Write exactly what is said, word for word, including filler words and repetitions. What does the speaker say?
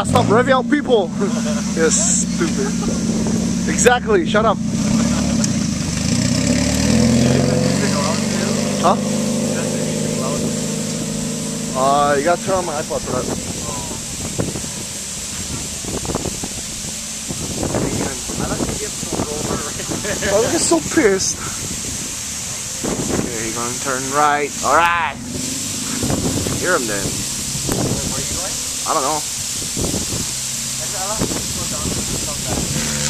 Yeah, stop revving out people. Yes, stupid. Exactly, shut up. Huh? Uh, you gotta turn on my iPod for that. I like to get pulled over right there. Oh, look, it's so pissed. Okay, you're gonna turn right. Alright. Hear him then. Where are you going? I don't know. I'll have to go down and come back.